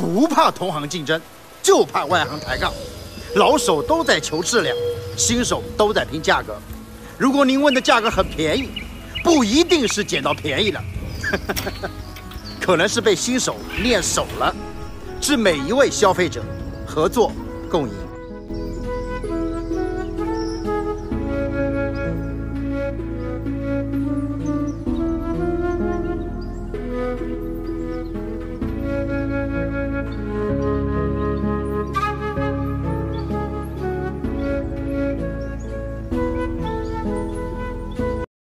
不怕同行竞争，就怕外行抬杠。老手都在求质量，新手都在拼价格。如果您问的价格很便宜，不一定是捡到便宜了，可能是被新手练手了。致每一位消费者合作共赢。